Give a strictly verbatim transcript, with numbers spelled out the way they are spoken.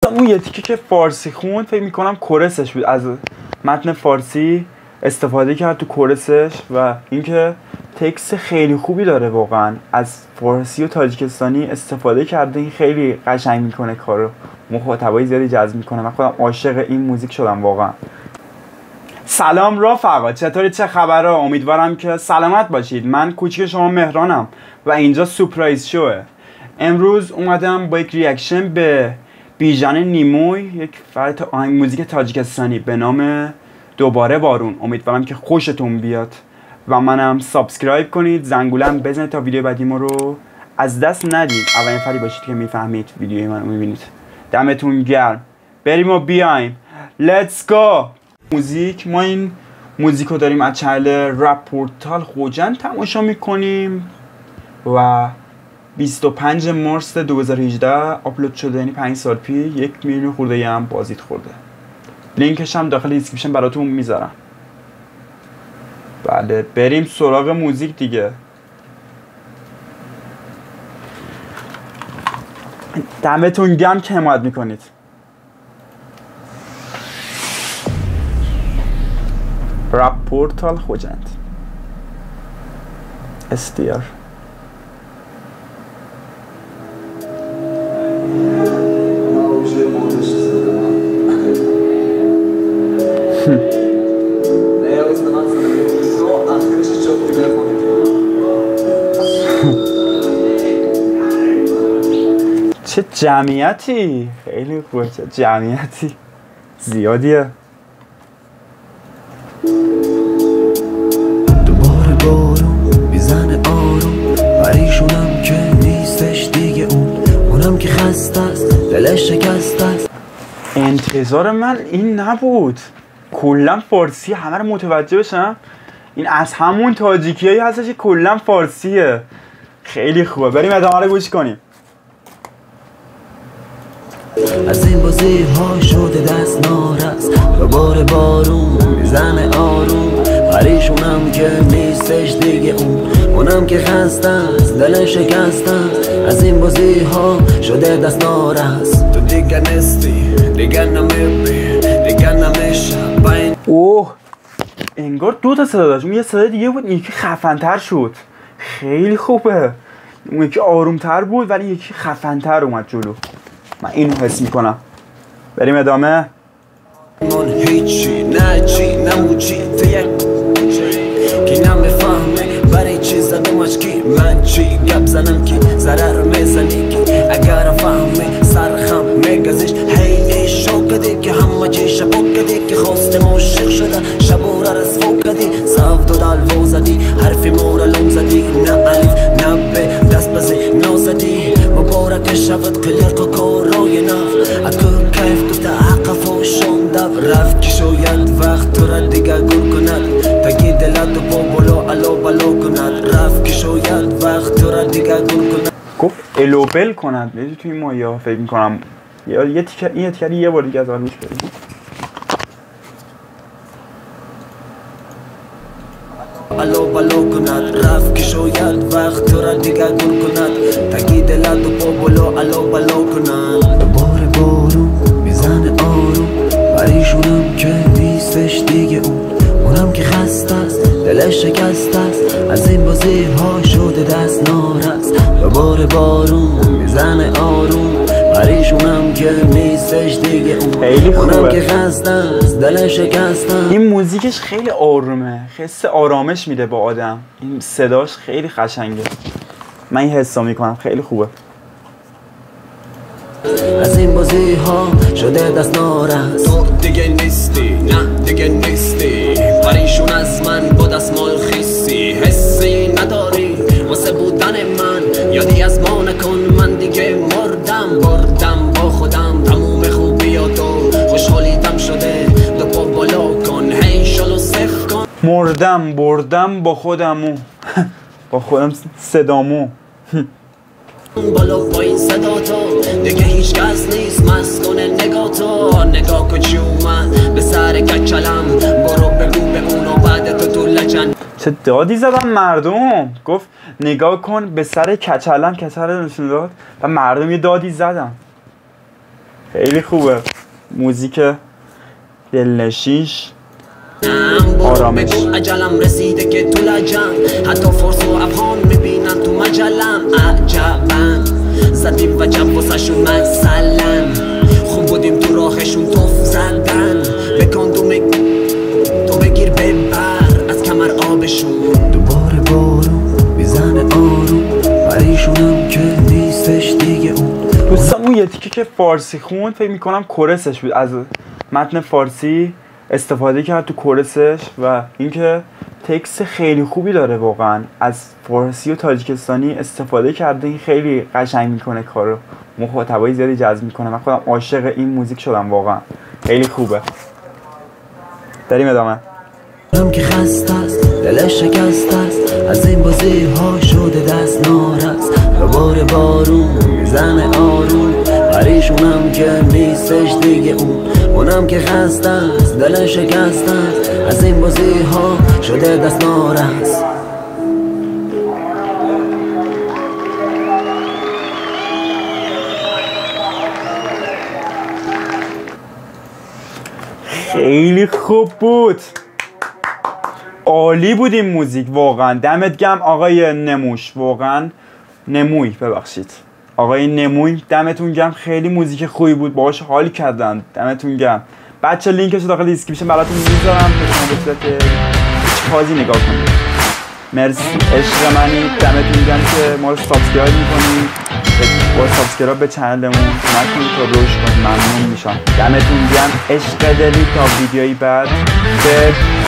مثلا اون یه تیکه که فارسی خوند فکر میکنم کورسش بود، از متن فارسی استفاده کرد تو کورسش و اینکه تکست خیلی خوبی داره واقعا، از فارسی و تاجیکستانی استفاده کرده. این خیلی قشنگ میکنه کارو، مخاطبای زیادی جذب میکنه. من خودم عاشق این موزیک شدم واقعا. سلام رفقا، چطوری؟ چه خبره؟ امیدوارم که سلامت باشید. من کوچیک شما مهرانم و اینجا سورپرایز شوه. امروز اومدم با یک ریاکشن به بیژن نیموی، یک فرد آهنگ موزیک تاجیکستانی به نام دوباره بارون. امیدوارم که خوشتون بیاد و منم سابسکرایب کنید، زنگولم بزنید تا ویدیو بعدی ما رو از دست ندید. اولین فردی باشید که میفهمید ویدیوی من رو میبینید. دمتون گرم. بریم و بیایم. Let's go. موزیک، ما این موزیک رو داریم از چنل رپ پورتال خوجند تماشا میکنیم و بیست و پنج مارس دو هزار و هجده آپلود شده، یعنی پنج سال پیش. یک میلیون خورده هم بازدید خورده. لینکش هم داخل دیسکریپشن براتون میذارم. بله بریم سراغ موزیک دیگه. دمتون گرم که حمایت میکنید. رپ پورتال خوجند استیار. چه جمعیتی، خیلی خوبه. چه جمعیتی زیادیه. دوباره بارون میزنه آروم، پریشونم که نیستش دیگه اون، اونم که خسته است دلش شکسته است. انتظار من این نبود کلا فارسی همه رو متوجه بشم. این از همون تاجیکیایی هستش که کلا فارسیه. خیلی خوبه، بریم ادامه رو گوش کنیم. از این بازی ها شده دست نارس، دوباره بارون میزنه آروم، پریشونم که نیستش دیگه اون، اونم که خسته است دلش شکسته است. از این بازی ها شده دست نارس، تو دیگه نیستی، دیگه نمیبی، دیگه نمیشه باین. اوه انگار دو تا صدا داشت. اون یه صدا دیگه بود، یکی خفن‌تر شد. خیلی خوبه. اون یکی آرومتر بود ولی یکی خفن‌تر اومد جلو. من اینو حس میکنم. بریم ادامه. من هیچی نه چی نموچی فیه کی نمیفهمه برای چی زدمش کی، من چی گپ زنم کی ضرر میزنی کی، اگر فهمه سرخم میگزش هی ای شوکدی که همه چی شبکدی که خواست مشق شده شبورا رسفو کدی صاف دو دال وزدی حرفی مورا لوم زدی نه الف نه به دست بزی نو زدی مبارک شود قلق و کوروی نف اکو کیف تو تا عقف و شوندف رفت که شاید وقت تو را دیگه گل کند تگی دلت و بابلو الو بلو کند، رفت که شاید وقت تو را دیگه گل کند. گفت الو بل کند. لیدی توی این مایه ها فکر میکنم یا یه تیکر این تیکری یه بار دیگه از آن گوش بریم. الو بلو کند، رفت که شاید وقت تو را دیگه گل کند تگی دلت و بابلو الو بلو کند. دوباره بارون میزنه آروم، پریشونم که نیستش دیگه اون، اونم که خسته است دلش شکسته است. از این بازی ها شده دست نارس، دوباره بارون میزنه آروم، پریشونم که نیستش دیگه اون، اونم که خسته است دلش شکسته است. این موزیکش خیلی آرومه، حس آرامش میده با آدم. این صداش خیلی قشنگه. من این حسا میکنم خیلی خوبه. از این بازی ها شده دست نارس، تو دیگه نیستی نه دیگه نیستی، پریشون از من با دستمال خیستی، حسی نداری واسه بودن من، یادی از ما نکن من دیگه مردم، بردم با خودم تموم خوبی و تو خوشحالیدم شده دو پا بالا کن هی شالو صف کن. مردم بردم با خودمو با خودم صدامو بالا با این صدا تو دیگه هیچ کس نیست مسکن نگاه تو، نگاه کن چی اومد به سر کچلم، برو بگو به اونو بعد تو تو لجن. چه دادی زدن مردم. گفت نگاه کن به سر کچلم، کچل نشون داد و مردم یه دادی زدن. خیلی خوبه موزیک دلنشینش آرامش. عجلم رسیده که تو لجم حتی فرس و افغان میبینن تو مجلم عجبم زدیم و جب واسه شون مثلا خوب بودیم تو راهشون توف زدن بکن تو مگ تو بگیر ببر از کمر آبشون دوباره بارون میزنه آروم بریشونم که نیستش دیگه اون. دوستان اون یه تیکه که فارسی خوند فکر میکنم کورسش بود، از متن فارسی استفاده کرد تو کورسش و اینکه تکست خیلی خوبی داره واقعا، از فارسی و تاجیکستانی استفاده کرده. این خیلی قشنگ میکنه کارو، مخاطبای زیادی جذب میکنه. من خودم عاشق این موزیک شدم واقعا، خیلی خوبه. بریم ادامه. هم که خسته است دلش شکسته است از این بازی ها شده دست نارست دوباره بارون میزنه آروم پریشونم که نیستش دیگه اون اونم که خسته است دلش شکسته است از این بازی ها شده دست نارست. خیلی خوب بود، عالی بود این موزیک واقعا. دمت گرم آقای نموش، واقعا نموی ببخشید آقای نموی، دمتون گرم. خیلی موزیک خوبی بود، باهاش حال کردن، دمتون گرم. بچه لینکش رو داخل دیسکریپشن براتون میذارم که شما به صورت هیچ کازی نگاه کنید. مرسی عشق منی، دمتون گرم که ما رو سابسکرایب میکنید، با سابسکرایب به چنلمون کمک کنید تا رشد کنیم، ممنون میشم. دمتون گرم، عشق دلی. تا ویدیویی بعد به